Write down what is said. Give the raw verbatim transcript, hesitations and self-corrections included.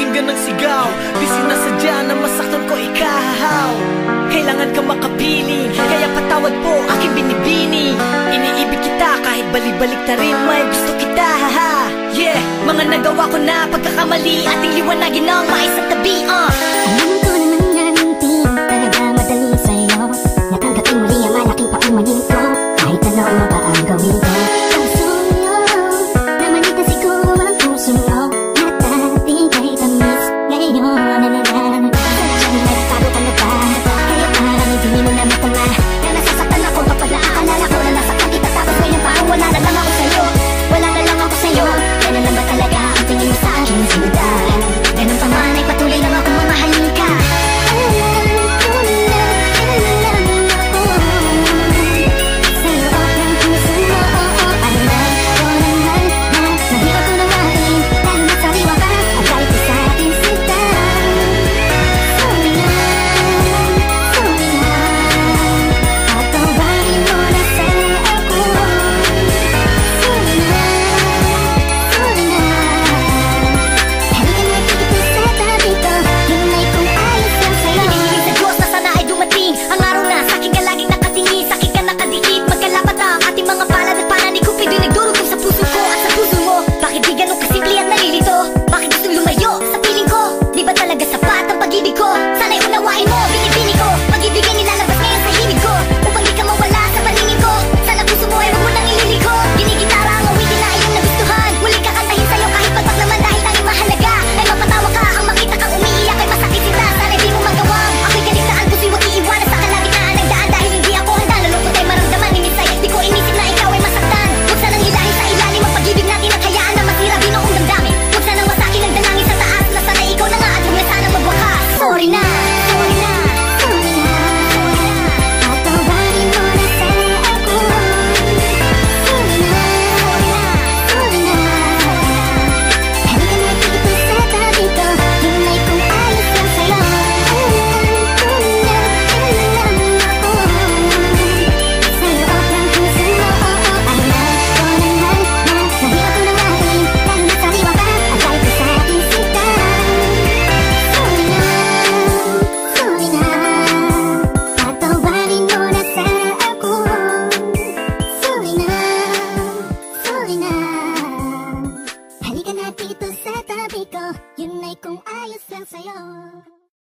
pakinggan ng sigaw. Di sinasadya na masaktan ko ikahahaw. Kailangan ka makapiling, kaya patawad po aking binibini. Iniibig kita kahit balik-balik ta rin, may gusto kita, haha. Yeah, mga nagawa ko na pagkakamali, ating liwanagin ng maisang tabi, uh